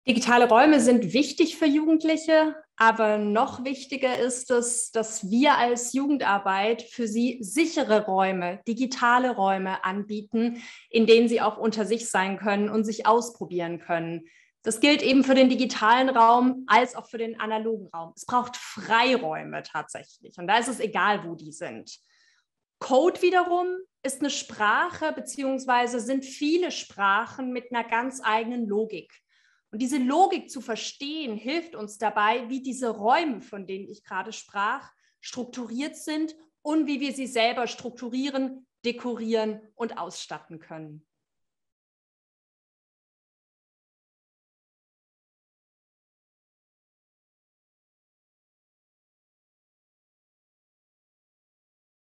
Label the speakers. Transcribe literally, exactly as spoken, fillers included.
Speaker 1: Digitale Räume sind wichtig für Jugendliche, aber noch wichtiger ist es, dass wir als Jugendarbeit für sie sichere Räume, digitale Räume anbieten, in denen sie auch unter sich sein können und sich ausprobieren können. Das gilt eben für den digitalen Raum als auch für den analogen Raum. Es braucht Freiräume tatsächlich und da ist es egal, wo die sind. Code wiederum ist eine Sprache beziehungsweise sind viele Sprachen mit einer ganz eigenen Logik. Und diese Logik zu verstehen, hilft uns dabei, wie diese Räume, von denen ich gerade sprach, strukturiert sind und wie wir sie selber strukturieren, dekorieren und ausstatten können.